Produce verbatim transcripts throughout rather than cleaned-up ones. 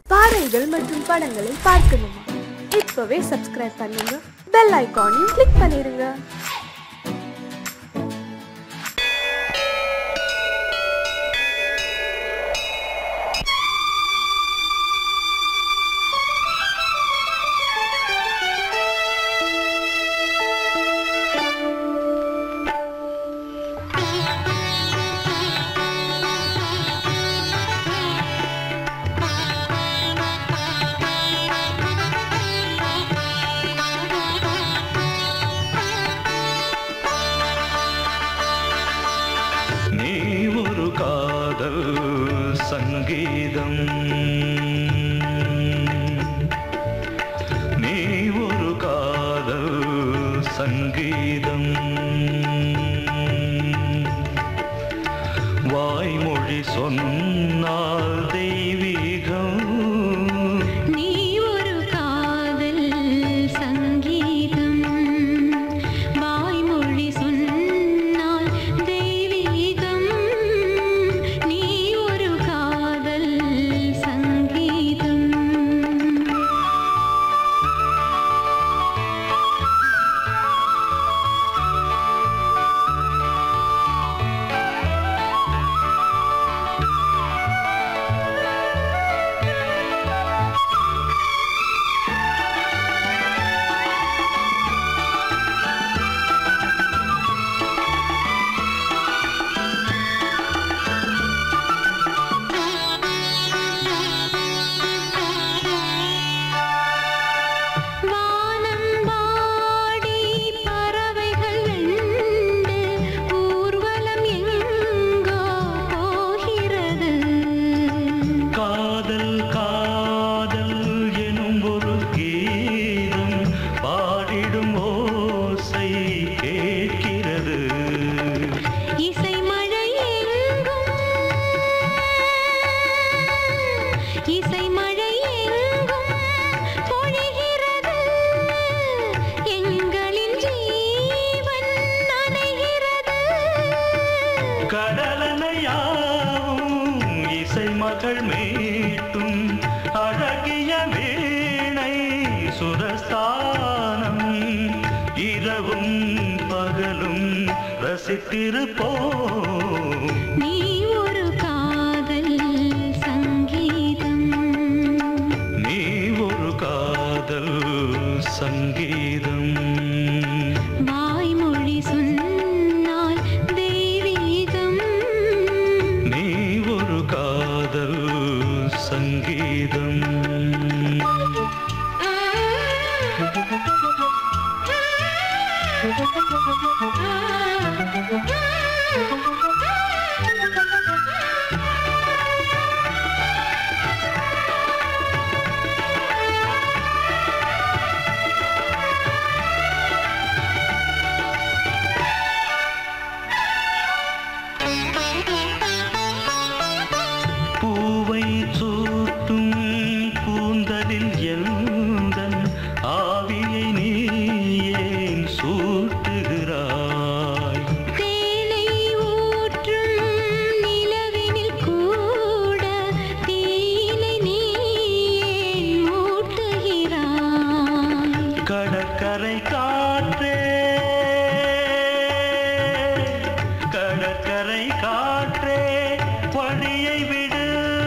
பாடல்கள் மற்றும் படங்களை பார்க்கணுமா? இப்பவே சப்ஸ்கிரைப் பண்ணுங்க, பெல் ஐகானையும் கிளிக் பண்ணிருங்க. சங்கீதம் நீ ஒரு காதல் சங்கீதம் வாய்மொழி சொன்னால் தெய்வீகம் நீ ஒரு காதல் சங்கீதம் வாய்மொழி சொன்னால் தெய்வீகம் நீ ஒரு காதல் சங்கீதம் மகள் மீட்டும் அழகிய வீணை சுரஸ்தானம் இரவும் பகலும் ரசித்திருப்போம் நீ ஒரு காதல் சங்கீதம் நீ ஒரு காதல் சங்கீதம் வாய்மொழி சொன்னால் தெய்வீகம் நீ ஒரு காதல் சங்கீதம் பூவை சூட்டும் கூந்தலில் எந்தன் ஆவியை நீ ஏன் சூட்டுகிறாய்? தேனை ஊற்றும் நிலவினில் கூட தீனை நீ ஏன் மூட்டுகிறாய்? கடற்கரை காற்றே கடற்கரை காற்றே வழியை விடு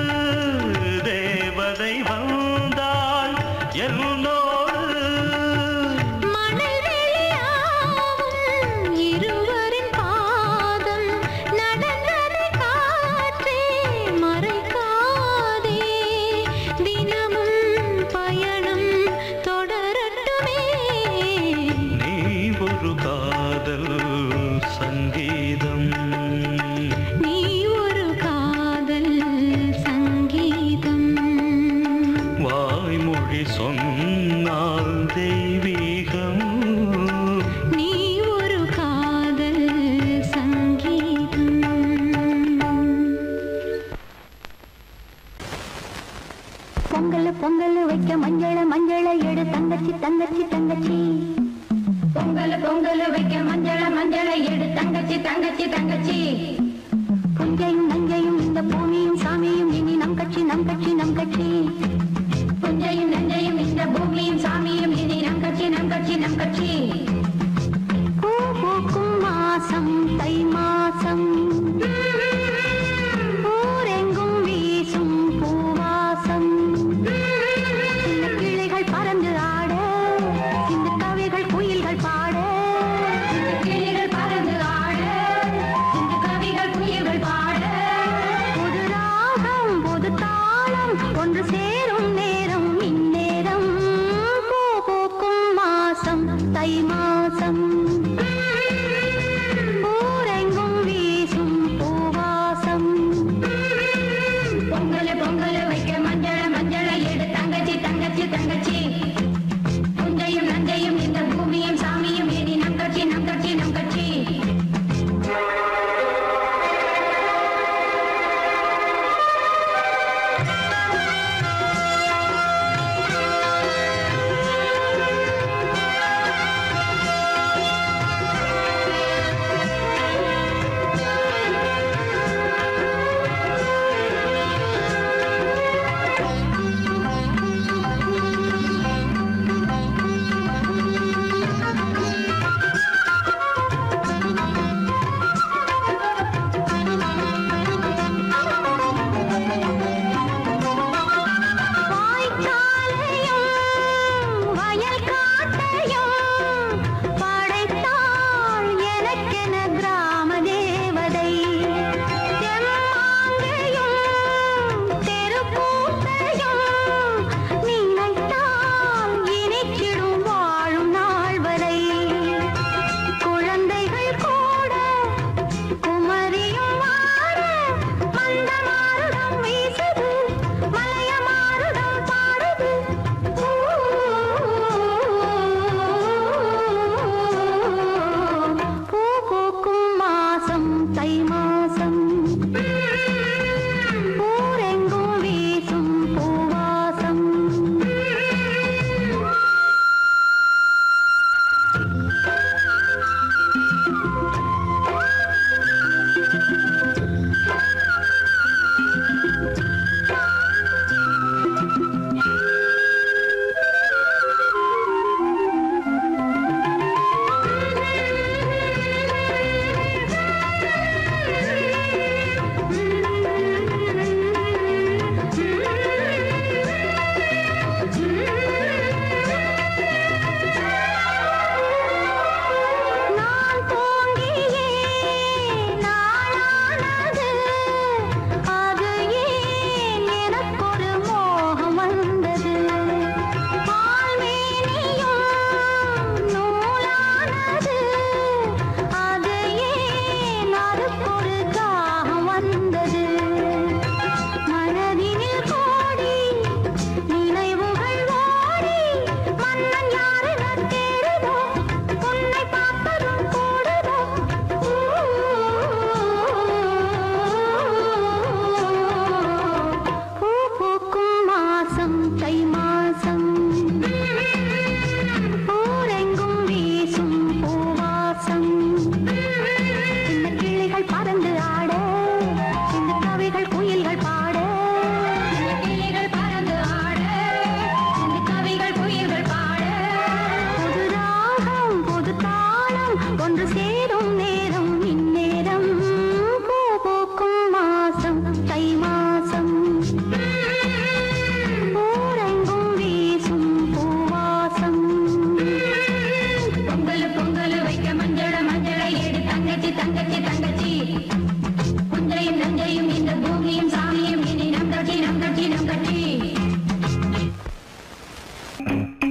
தேவதை வந்தால் என்னோடு மணல் வெளியாகும் இருவரின் பாதம் நடந்ததை காற்றே மறைக்காதே தினமும் பயணம் தொடரட்டுமே நீ ஒரு காதல் சங்கீதம் நீ ஒரு காதல் சங்கீதம் வாய்மொழி சொன்னால் தெய்வீகம் நீ ஒரு காதல் சங்கீதம் பொங்கல் பொங்கல் வைக்க மஞ்சள மஞ்சள எடு தங்கச்சி தங்கச்சி தங்கச்சி பொங்கல் பொங்கல் வைக்க மஞ்சள மஞ்சள எடு தங்கச்சி தங்கச்சி தங்கச்சி புஞ்சையும் நஞ்சையும் இந்த பூமியும் சாமியும் இனி நம் கட்சி நம் கட்சி நம் கட்சி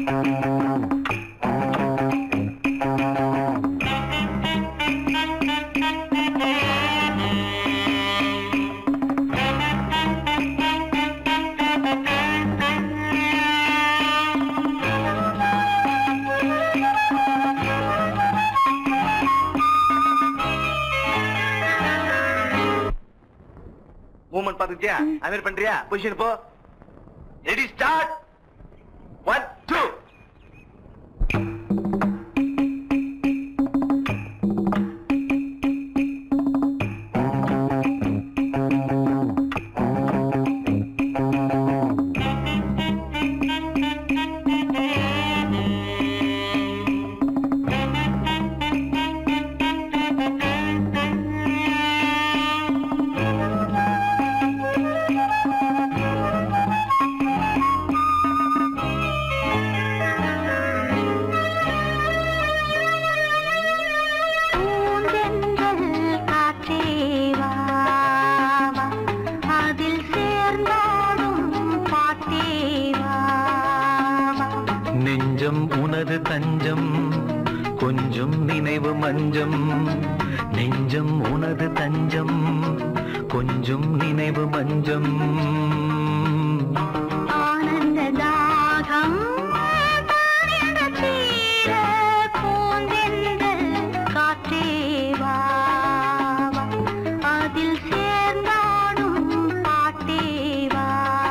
மூவ்மெண்ட் பாத்துக்கிட்டியா? அமீர் பண்றியா? பொசிஷன் போ. Ready start. One two. நெஞ்சம் உனது தஞ்சம் கொஞ்சம் நினைவு மஞ்சம் நெஞ்சம் உனது தஞ்சம் கொஞ்சம் நினைவு மஞ்சம் ஆனந்த தாகம் தீர பூந்தெந்தல் காற்றே வா அதில் சேர்ந்தாடும் பாட்டே வா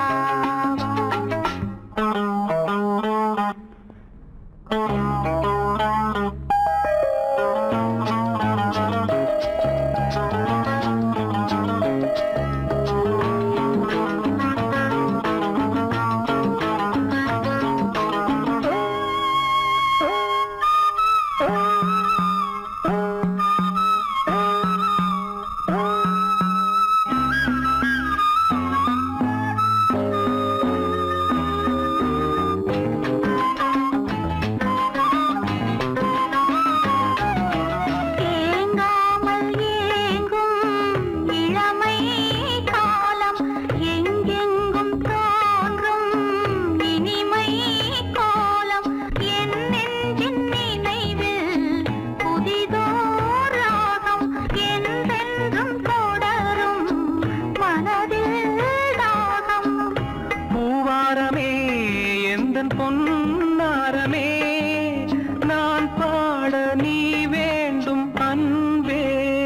பொன்னாரமே நான் பாட நீ வேண்டும் அன்பே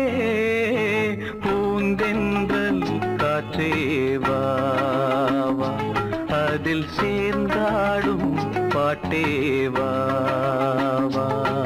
பூந்தென்றல் காற்றே வா வா அதில் சேர்ந்தாடும் பாட்டே வா வா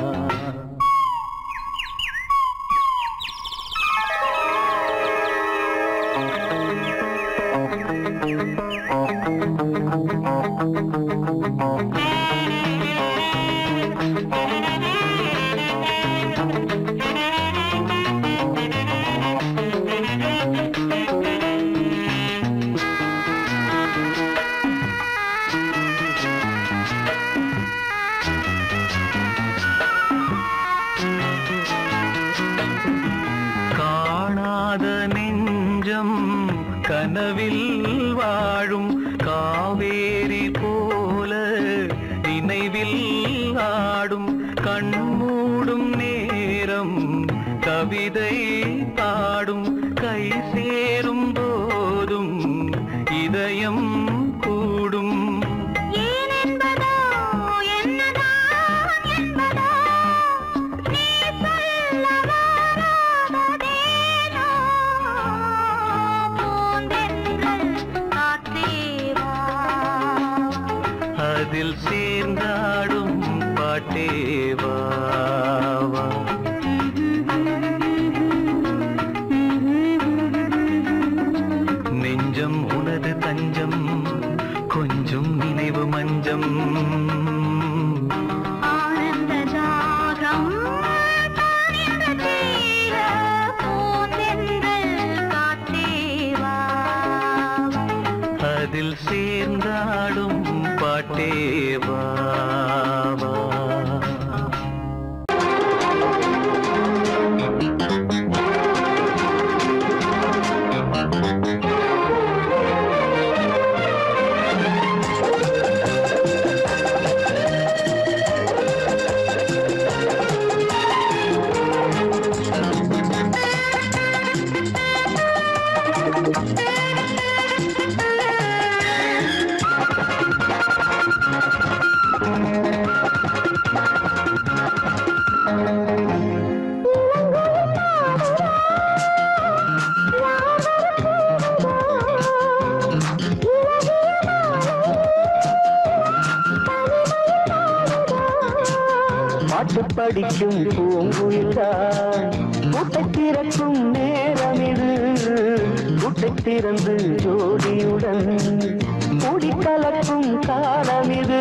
காணாத நெஞ்சம் கனவில் வாழும் காவேரி போல நினைவில் ஆடும் கண்மூடும் நேரம் கவிதை பாடும் கை சேரும் போதும் இதயம் கூடும் அதில் சேர்ந்தாடும் பாட்டே வா வா நெஞ்சம் உனது தஞ்சம் கொஞ்சம் நினைவு மஞ்சம் ஆனந்த தாகம் தீர பூந்தெந்தல் காற்றே வா அதில் சேர்ந்தாடும் பாட்டே வா வா பாட்டு படிக்கும் பூங்குயில்தான் கூட்டை திறக்கும் நேரம் இது கூட்டை திறந்து ஜோடியுடன் கூடி கலக்கும் காலம் இது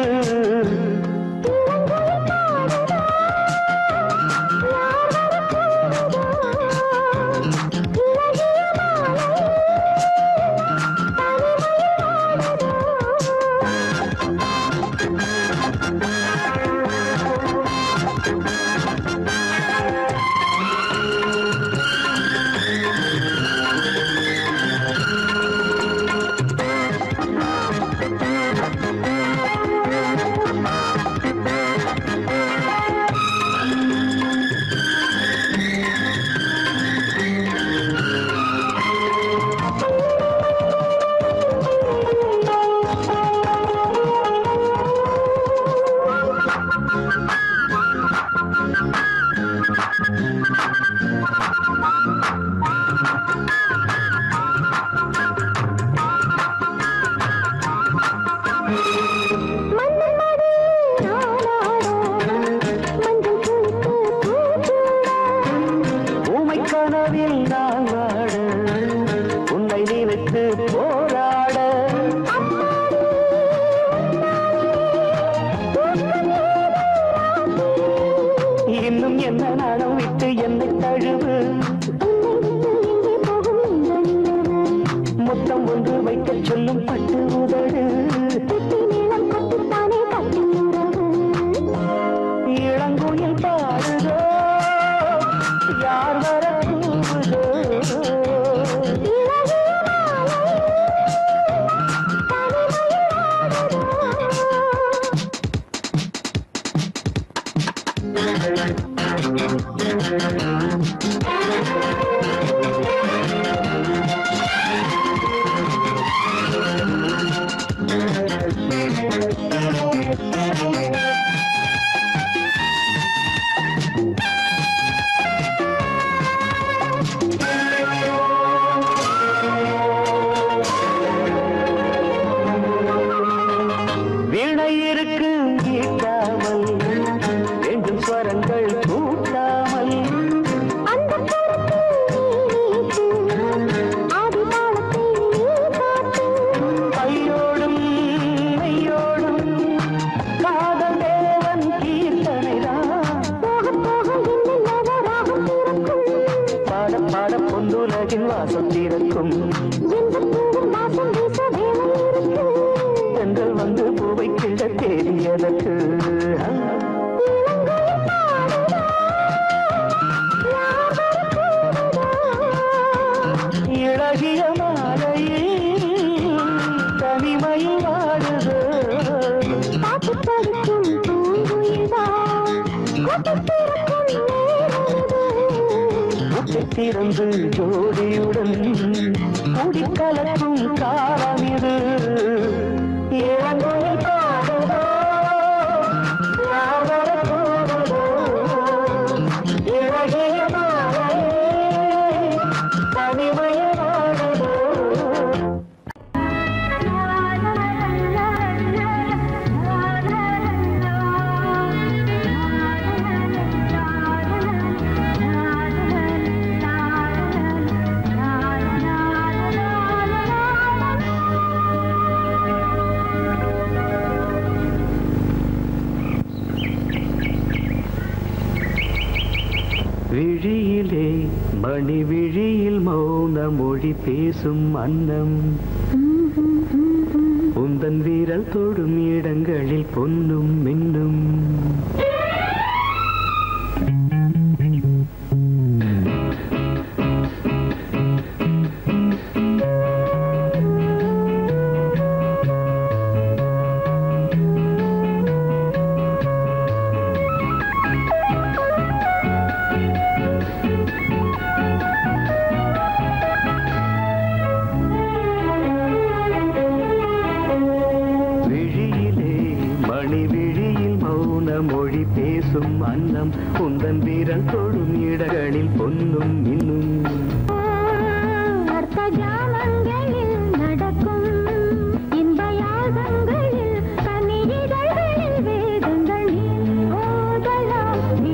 திறந்து ஜோடியுடன் கூடி கலக்கும் காலம் இது இளங்கோயில் பாடுதோ யாவர போடுதோ இழகிய மாலையே தனிமைய வாடுதோ விழியிலே மணி விழியில் மௌன மொழி பேசும் அன்னம் உந்தன் வீரல் தொடும் இடங்களில் பொன்னும் மின்னும் அன்னம் உந்தன் வீரல் தொடும் இடங்களில் பொன்னும் இன்னும் அர்த்த ஜாமங்களில் நடக்கும் இன்ப யாகங்களில் கனியிதழ்களில் வேதங்கள் ஓதலாம்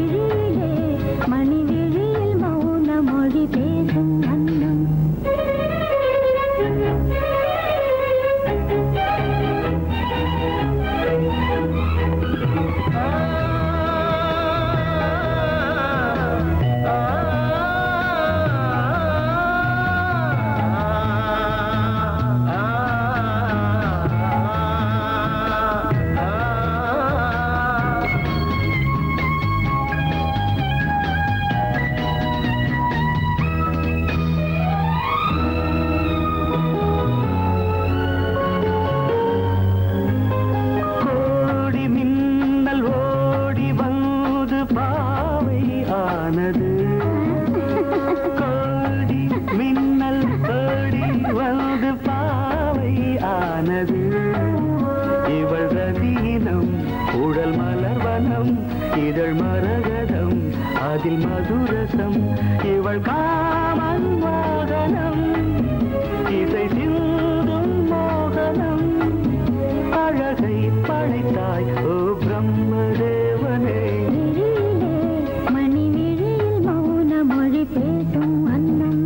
மௌனம் இதழ் மரகதம் அதில் மதுரசம் இவள் காமன் வாகனம் இசை சிந்தும் மோகனம் அழகை படைத்தாய் ஓ பிரம்மதேவனே மணி விழியில் மௌன மொழி பேசும் அன்னம்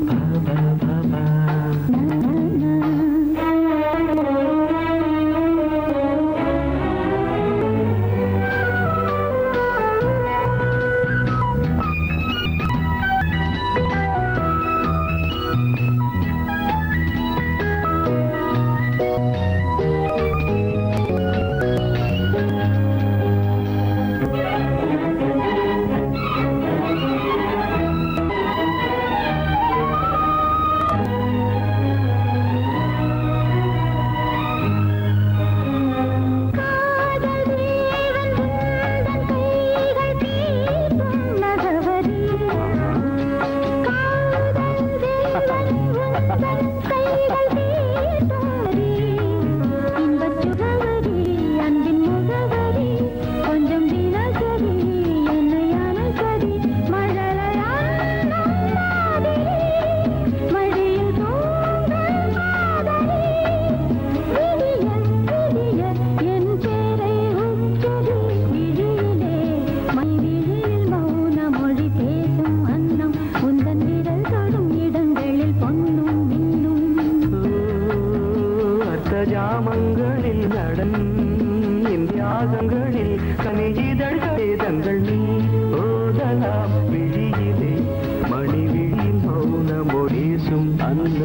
ஜாமங்களில் நடன் இந்தியாகங்களில் கனியிதழ்களே தங்கள் நீ ஓதலாம் விழியிலே மணி விழியில் மௌன மொழிசும் அந்த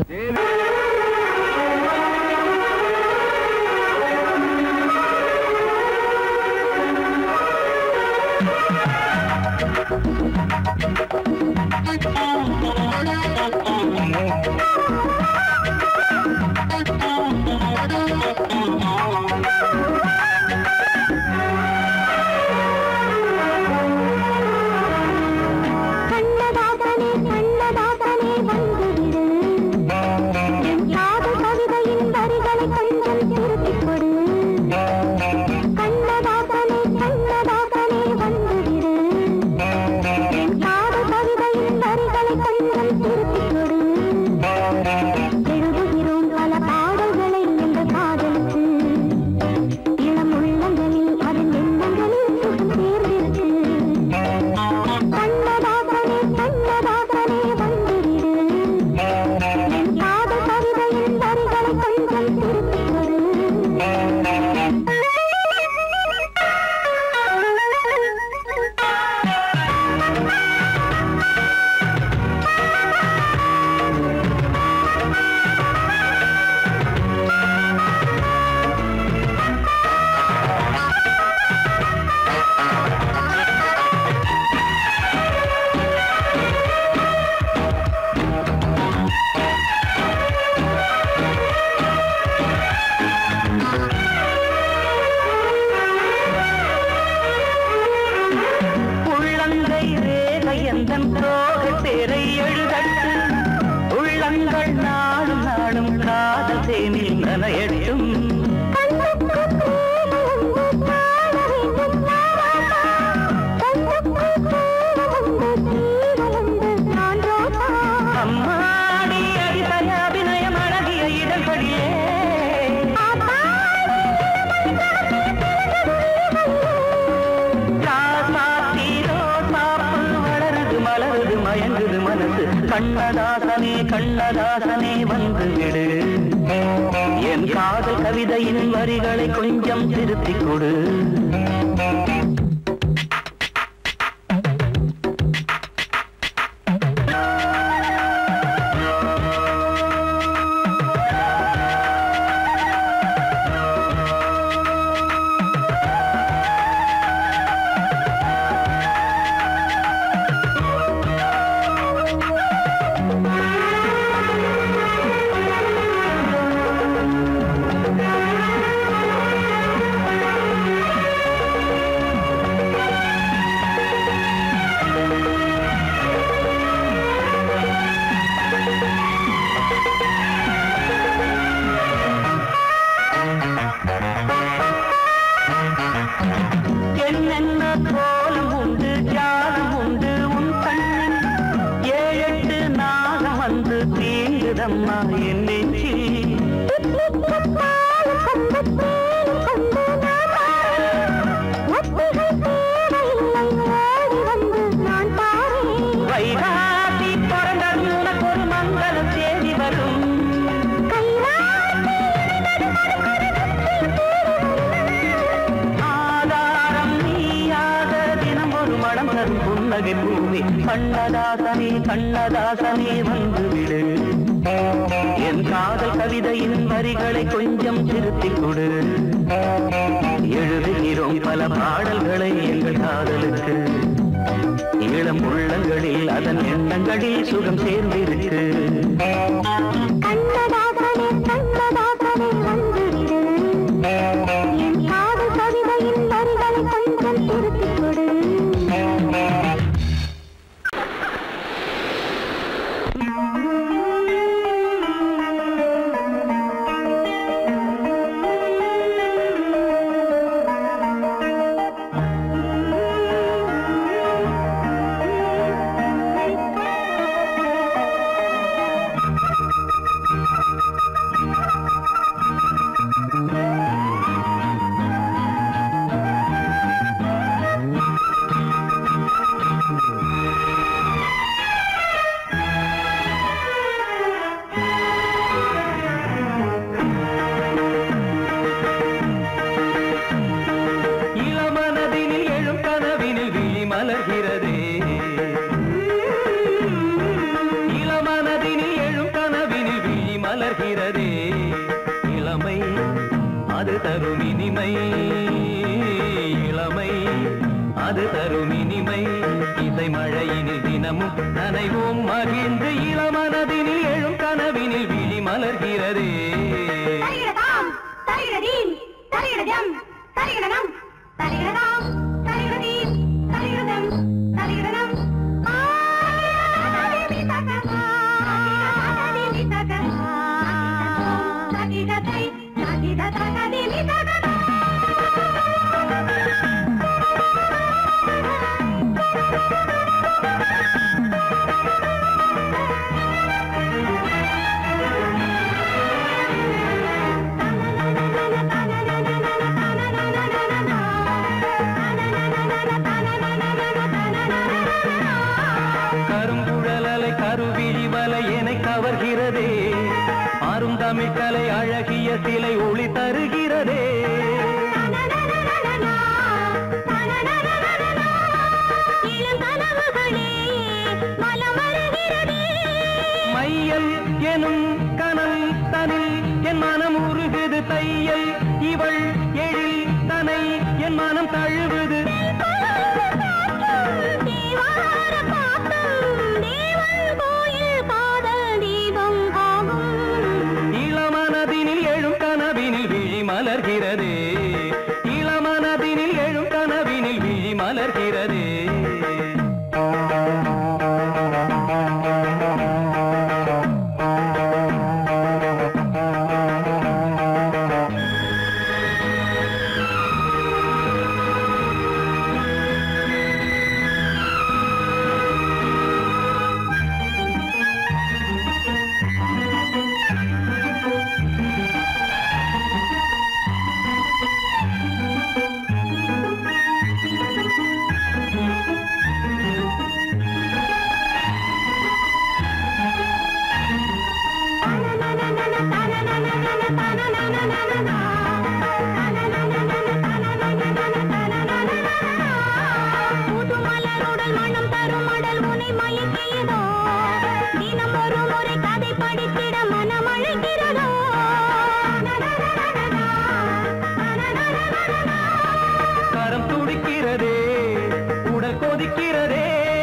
கண்ணதாசனே கண்ணதாசனே வந்து விடு என் காதல் கவிதையின் வரிகளை கொஞ்சம் திருத்திக் கொடு விழுந்ததம்மா என் நெஞ்சில். வைகாசி பிறந்ததும் உனக்கு ஒரு மங்களம் தேடி வரும். ஆதாரம் நீயாக தினம் ஒரு மடம் தரும் புன்னகை பூமி. கண்ணதாசனே கண்ணதாசனே வந்துவிடு. என் காதல் கவிதையின் வரிகளை கொஞ்சம் திருத்திக் கொடு. எழுதுகிறோம் பல பாடல்களை எங்கள் காதலுக்கு. இளம் உள்ளங்களில் அதன் எண்ணங்களில் சுகம் சேர்ந்திருக்கு. கண்ணதாசனே கண்ணதாசனே வந்துவிடு. என் காதல் கவிதையின் வரிகளை கொஞ்சம் திருத்திக் கொடு. இளமை அது தரும் இனிமை. இளமை அது தரும் இனிமை. இசை மழையினில் தினமும் நனைவோம் மகிழ்ந்து. இளமனதினில் எழும் கனவினில் விழி மலர்கிறதே. கருங்குழலலை கருவிழி வலை என்னை கவர்கிறதே. ஆறும் தமிழ் கலை அழகிய சிலை ஒளி தருகிறதே. மையல் எனும் கனல் தனில் என் மனம் உருகுது. தையல் இவள் எழில் தனை என் மனம் தழுவுது. இளமனதினில் எழும் கனவினில் விழி மலர்கிறதே. இளமனதினில் எழும் கனவினில் விழி மலர்கிறதே. கரம் துடிக்கிறதே, உடல் கொதிக்கிறதே.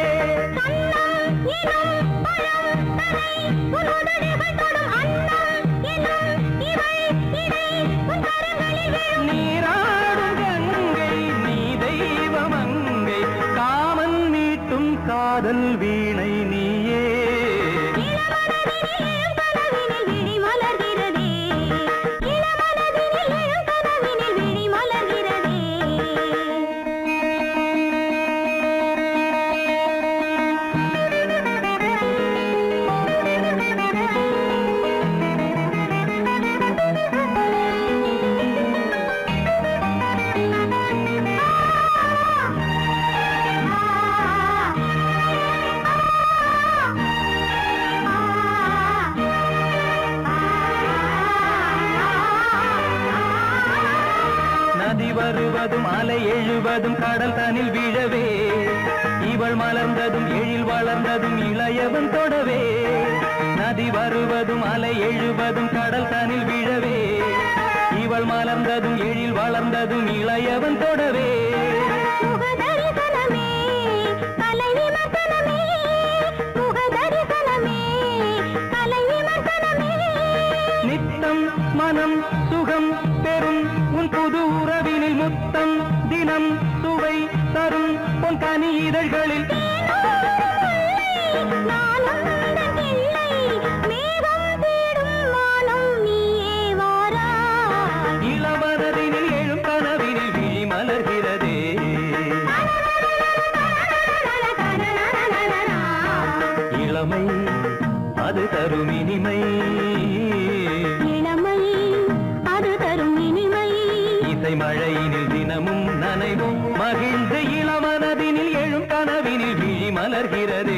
நீராடும் கங்கை நீ தெய்வமங்கை. காமன் மீட்டும் காதல் வீணை நீயே. நதி வருவதும் அலை எழுவதும் கடல் தனில் விழவே இவள் மலர்ந்ததும் எழில் வளர்ந்ததும் இளையவன் தொடவே நதி வருவதும் அலை எழுவதும் கடல் தனில் விழவே இவள் மலர்ந்ததும் எழில் வளர்ந்ததும் இளையவன் தொடவே முகதரிசனமே கலை விமர்சனமே முகதரிசனமே கலை விமர்சனமே நித்தம் மனம் சுகம் பெறும் உன் புது உறவினில் முத்தம் தினம் சுவை தரும் உன் கனி இதழ்களில் இளவரதினில் எழும் கனவினில் விழி மலர்கிறதே இளமை அது தரும் இனிமை இளமை அது தரும் இனிமை இசை மழையினில் தினமும் நனைவும் மகிழ்ந்து இளமனதினில் எழும் கனவினில் விழி மலர்கிறதே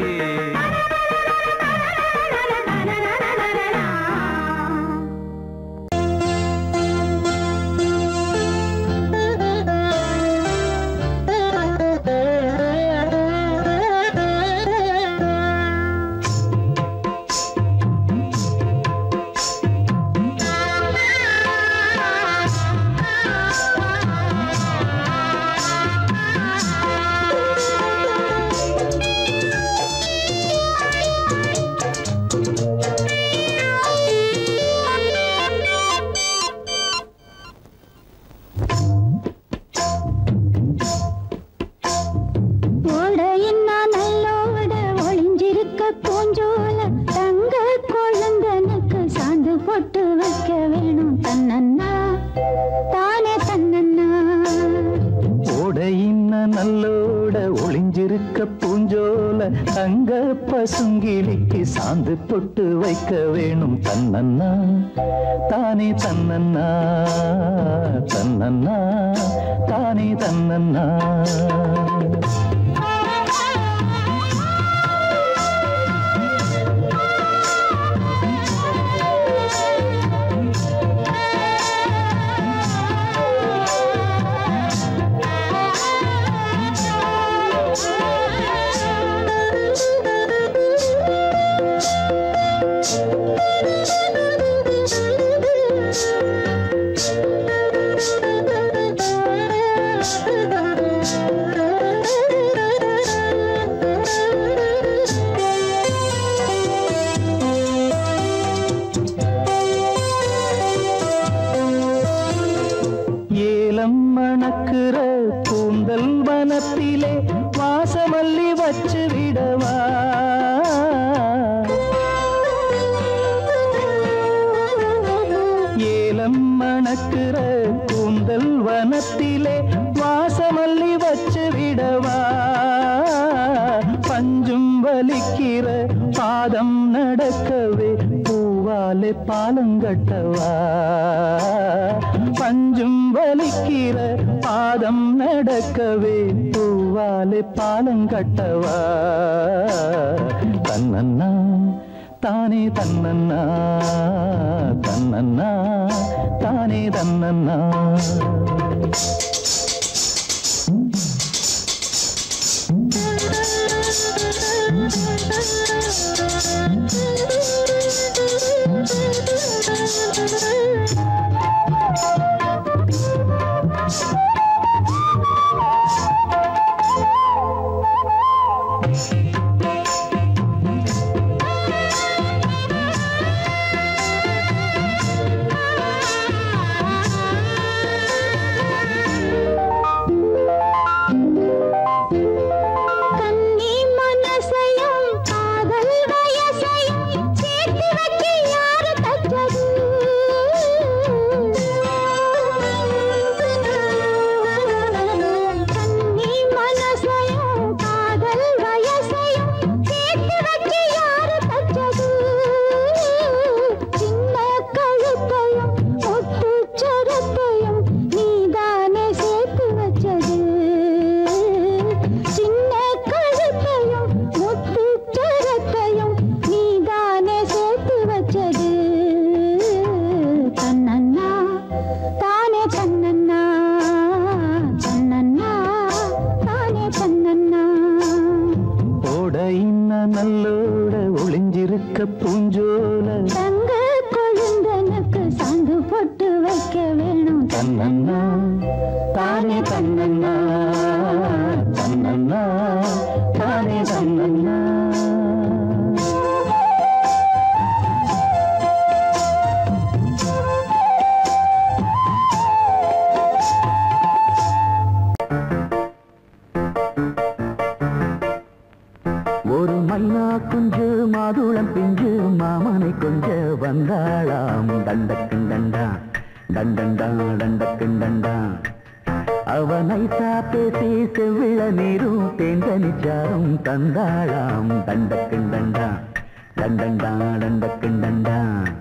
தங்க பசுங்கிலிக்கு சாந்து பொட்டு வைக்க வேணும் தன்னன்னா தானே தன்னன்னா தன்னன்னா தானே தன்னன்னா மணக்குற கூந்தல் வனத்திலே வாசமல்லி வச்சு விடவா ஏலம் மணக்குற கூந்தல் வனத்திலே வாசமல்லி வச்சு விடவா பஞ்சும் வலிக்கிற பாதம் நடக்கவே பூவாலே பாலங்கட்டவா பஞ்சும் வலிக்கிற பாதம் நடக்கவே பூவாலே பாலங்கட்டவா தன்னன்னா தானே தன்னன்னா தன்னன்னா தானே தன்னன்னா தானே தன்னன்னா தன்னன்னா தானே தன்னன்னா. ஒரு மைனா குஞ்சு மாதுளம் பிஞ்சு மாமனை கொஞ்ச வந்தாளாம் தண்டக்குண்டண்டா தண்டண்டா தண்டக்குண்டண்டா. அவனை பேசி செவ்விள நீரும் தேங்கனிச்சாரும் தந்தாளாம் தண்டக்குண்டண்டா தண்டண்டா தண்டக்குண்டண்டா.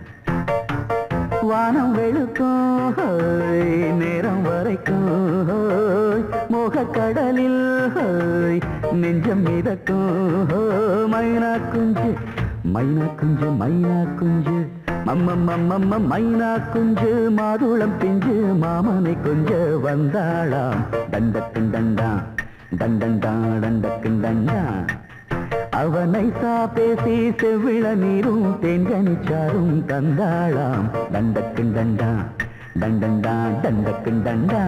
வானம் வெளுக்கும் நேரம் வரைக்கும் மோகக்கடலில் நெஞ்சம் மிதக்கும். மைனா குஞ்சு மைனா குஞ்சு மைனா குஞ்சு மம்மம்மம்மம்ம மைனா குஞ்சு மாதுளம் பிஞ்சு மாமனை கொஞ்ச வந்தாளாம் தண்டக்குண்டண்டா தண்டண்டா தண்டக்குண்டண்டா. அவனை பேசி செவ்விள நீரும் தேங்கனிச்சாரும் தந்தாளாம் தண்டக்குண்டண்டா தண்டண்டா தண்டக்குண்டண்டா.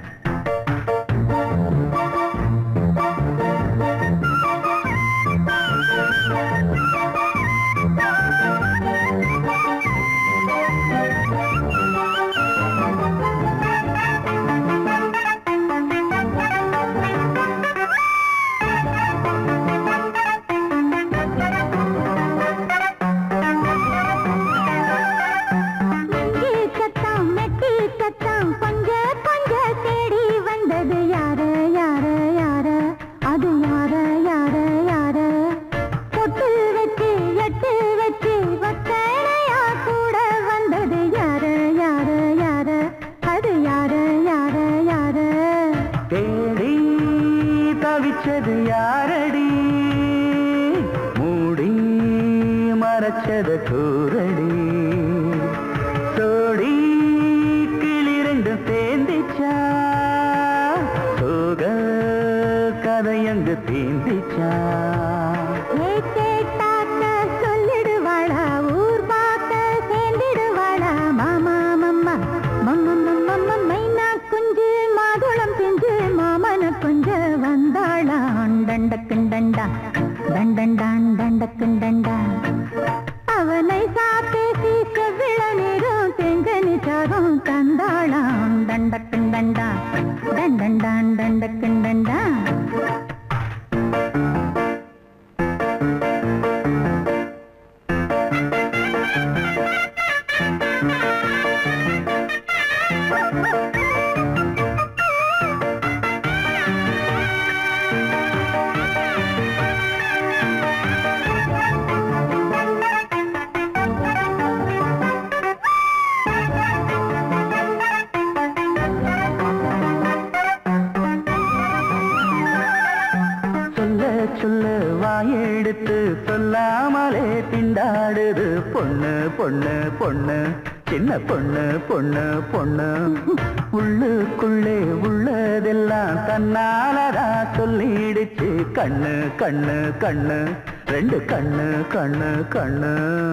கண்ணு கண்ணு ரெண்டு கண்ணு கண்ணு கண்ணு.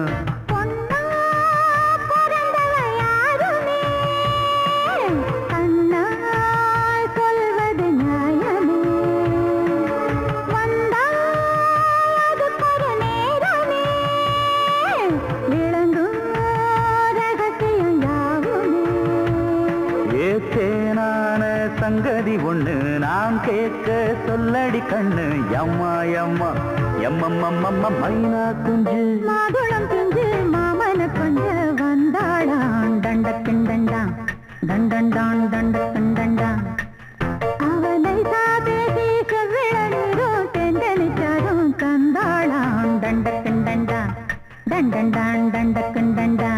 சங்கதி ஒண்ணு நான் கேட்க சொல்லடி கண்ணு எம்மா எம்மா எம்மம்மம்மம்ம மைனா குஞ்சு மாதுளம் குஞ்சு மாமன கொஞ்ச வந்தாளாம் தண்டக்குண்டண்டா தண்டண்டான் தண்டக்குண்டண்டா. அவனை பேசி செவ்விள நீரும் தெண்டனிச்சாரும் தந்தாளாம் தண்டக்குண்டண்டா தண்டண்டான் தண்டக்குண்டண்டா.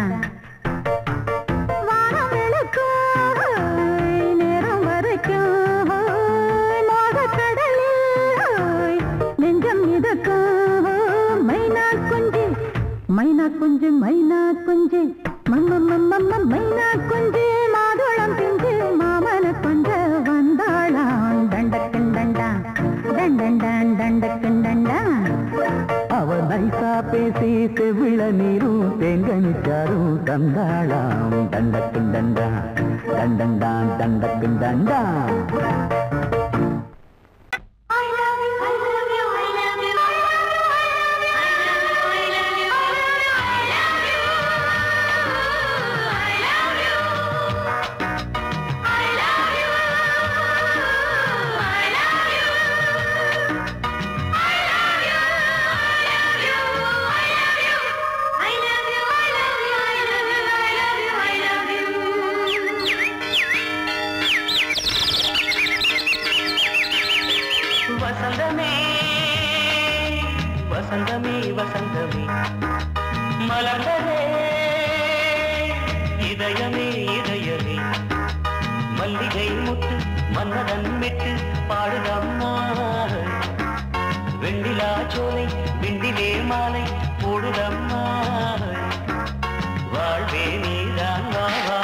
மைனா குஞ்சு மைனா குஞ்சு மம்மம்மம்மம்ம மைனா குஞ்சு மாதுளம் பிஞ்சு மாமன கொஞ்ச வந்தாளாம் தண்டக்குண்டண்டா தண்டண்டான் தண்டக்குண்டண்டா. அவனை பேசி செவ்விள நீரும் தேங்கனிச்சாரும் தந்தாளாம் தண்டக்குண்டண்டா தண்டண்டான் டண்டக்கு டண்டா வசந்தமே வசந்தமே வசந்தமே மலர்ந்ததே இதயமே இதயமே மல்லிகை முட்டு மன்னதன் விட்டு பாடுதம்மா வெண்ணிலா சோலை விண்டிலே மாலை போடுதம்மா வாழ்வே நீதான் வா வா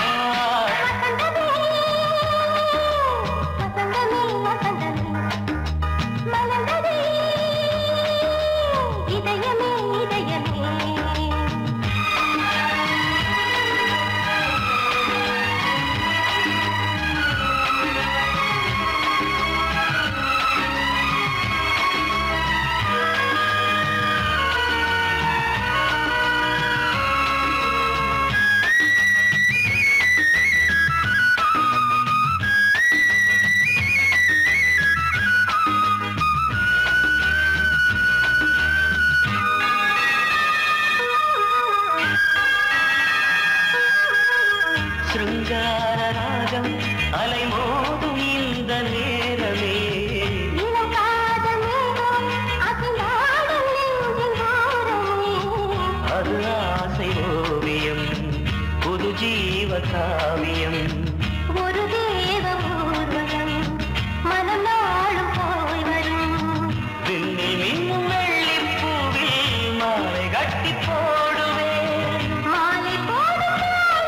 காவியம் ஒரு தேவ ஊர்வலம் மனம் நாளும் போய் வரும் விண்ணில் மின்னும் வெள்ளி பூவில் மாலை கட்டி போடுவேன் மாலை போடும்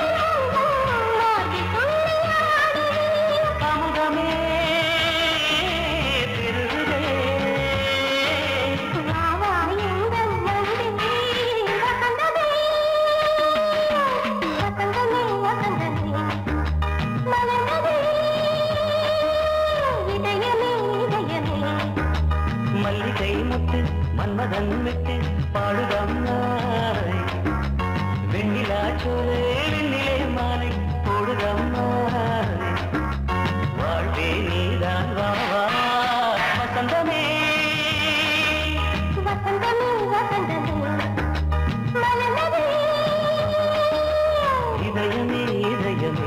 அமுதமே பெருகுதே மல்லிகை முத்து மன்மதன் விட்டு பாடுதம் நாய் வெண்ணிலா சோலை வெண்ணிலே மாலை போடுதம் நாய் வாழ்வே நீதான் வா வா வசந்தமே வசந்தமே வசந்தமே மலர்ந்ததே இதயமே இதயமே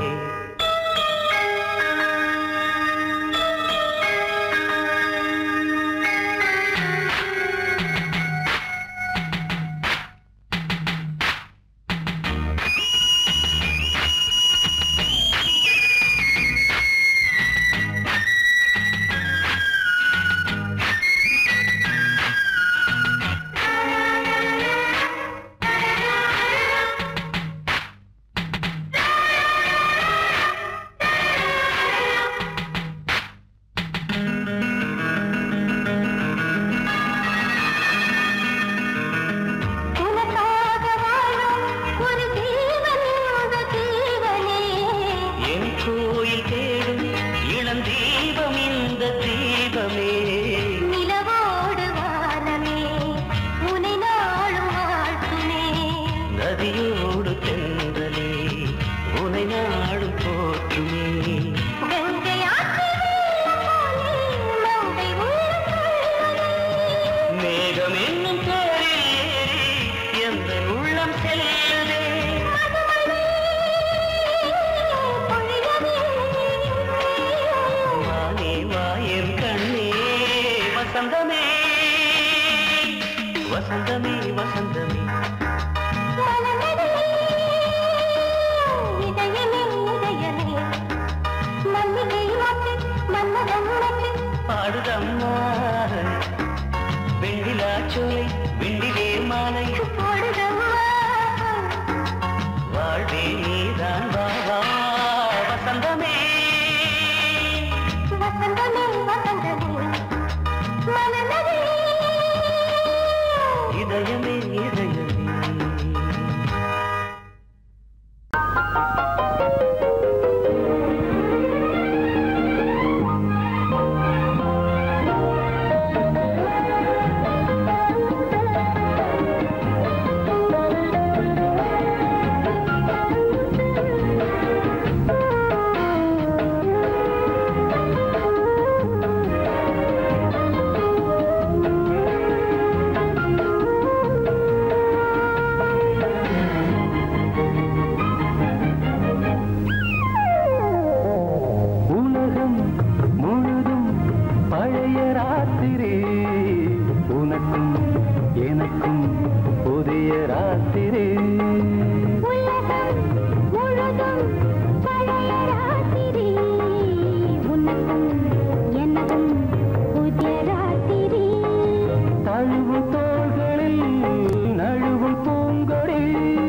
புதிய ராத்திரி உனக்கும் எனக்கும் புதிய ராத்திரி உலகம் முழுதும் பழைய ராத்திரி உனக்கும் எனக்கும் புதிய ராத்திரி தழுவும் தோள்களில் நழுவும் பூங்கொடி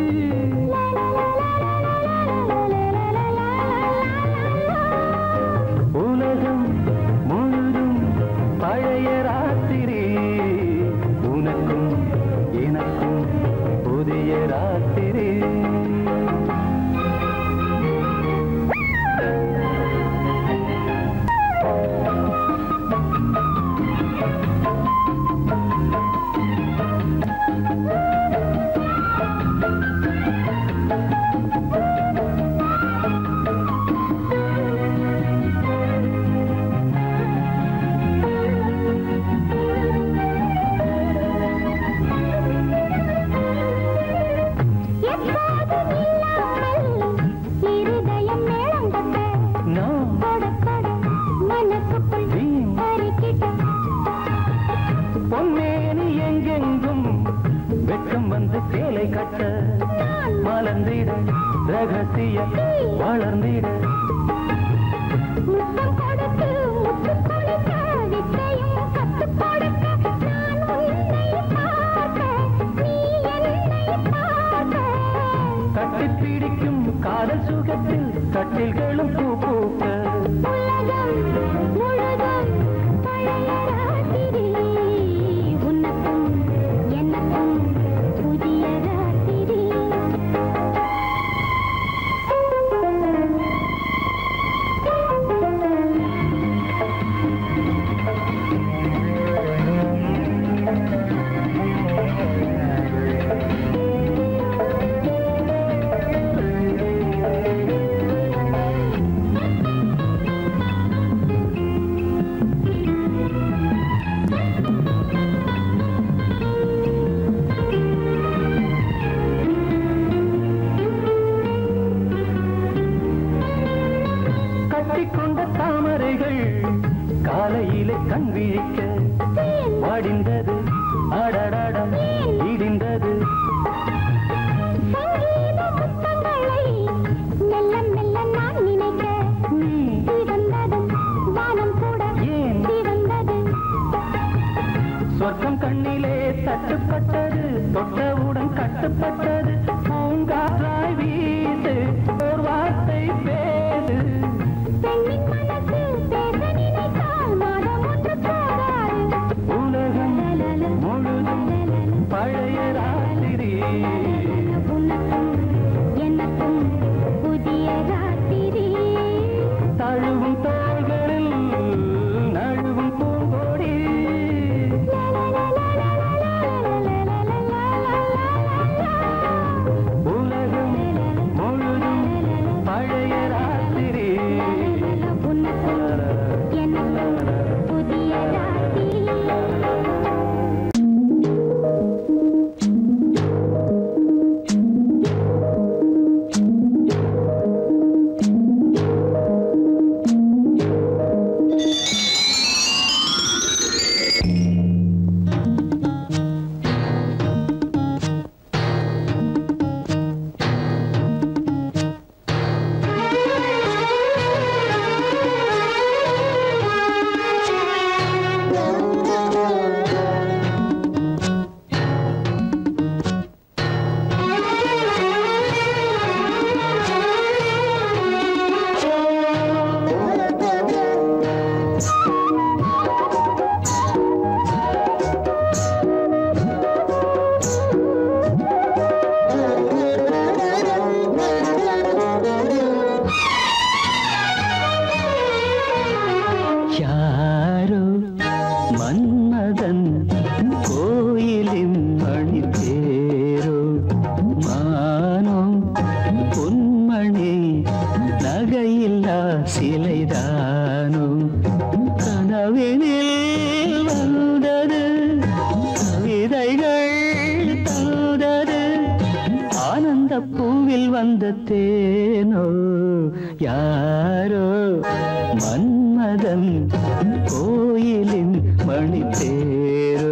உலகம் முழுதும் பழைய ராத்திரி உனக்கும் எனக்கும் புதிய ராத்திரி இருதயம் மேளம் தட்ட நான் கொட கொட மனசுக்குள் அறிக்கிட்ட பொன்மேனி எங்கெங்கும் வெட்கம் வந்து சேலை கட்ட மலர்ந்திட ரகசிய வளர்ந்திட முத்தம் கொடுத்து முத்து கொடுக்க வித்தையும் கத்து கொடுக்க நான் உன்னை பார்க்க நீ என்னை பார்க்க கட்டி பிடிக்கும் காதல் சுகத்தில் கட்டில்களும் பூ பூக்க உலகம் முழுதும் பழைய ராத்திரி உனக்கும் எனக்கும் புதிய ராத்திரி கட்டிக்கொண்ட தாமரைகள் காலையிலே கண் விழிக்க வாடிந்தது அடடடம் இடிந்தது சங்கீத முத்தங்களை மெல்ல மெல்ல நான் நினைக்க நீ சிவந்ததும் வானம் கூட ஏன் சிவந்தது சொர்க்கம் கண்ணிலே தட்டுப்பட்டது தொட்டவுடன் கட்டுப்பட்டது பூங்காற்றாய் வீசு ஒரு வார்த்தை பேசு பெண்ணின் மனசு பேச நினைத்தால் மாதம் ஒன்று போராது உலகம் முழுதும் பழைய ராத்திரி உனக்கும் எனக்கும் புதிய ராத்திரி தழுவும் தோள்களில் நழுவும் பூங்கொடி உலகம் முழுதும் பழைய ராத்திரி உனக்கும் எனக்கும் புதிய ராத்திரி யாரோ மன்மதன் கோயிலின் மணி தேரோ மானோ பொன்மணி நகையில்லா சிலைதானோ கனவினில் வந்தது கவிதைகள் தந்தது ஆனந்த பூவில் வந்த தேனோ யாரோ மன்மதன் கோயிலின் மணித்தேரோ.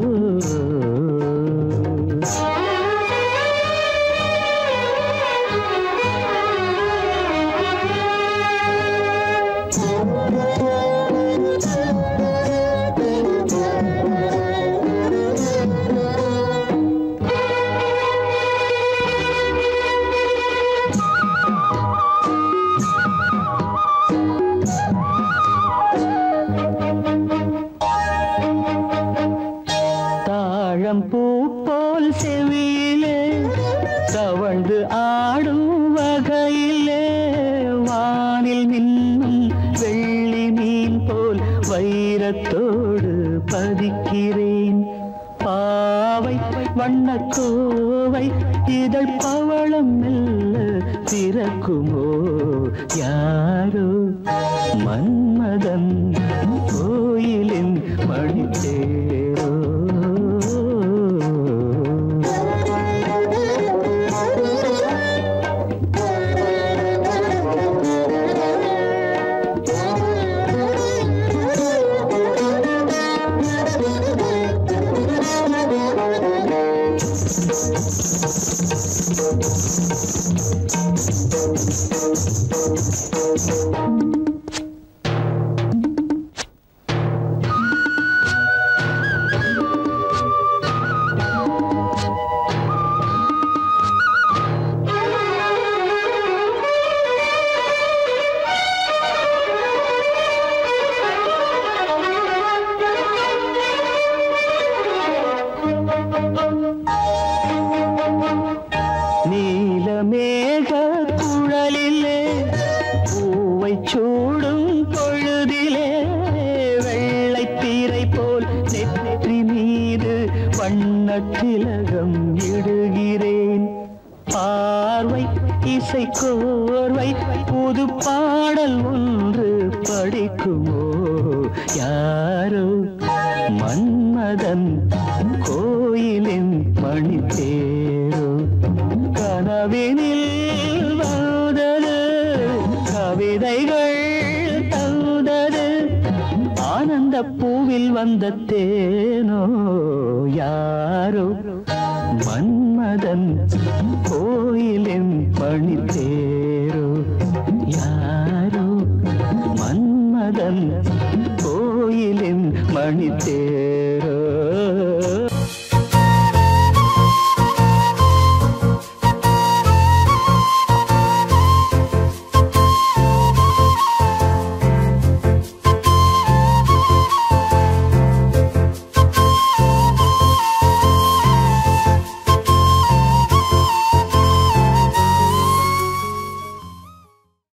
பூ போல் செவியிலே தவழ்ந்து ஆடும் வகையிலே வானில் மின்னும் வெள்ளி மீன் போல் வைரத்தோடு பதிக்கிறேன். பாவை வண்ணக்கோவை இதழ் பவளம் மெல்ல திறக்குமோ யாரோ மன்மதன் கோயிலின் மணித்தேரோ. நீலமேக குழலிலே பூவை சூடும் பொழுதிலே வெள்ளை தீரை போல் நெற்றி மீது வண்ணத்திலகம் இடுகிறேன். பார்வை இசை கோர்வை புது பாடல் ஒன்று படிக்குமோ யாரோ மன்மதன் கோயிலின் மணித்தேரோ. கனவினில் வந்தது கவிதைகள் தந்தது ஆனந்த பூவில் வந்த தேனோ யாரோ மன்மதன் கோயிலின் மணித்தேரோ. யாரோ மன்மதன் கோயிலின் மணித்தேரோ.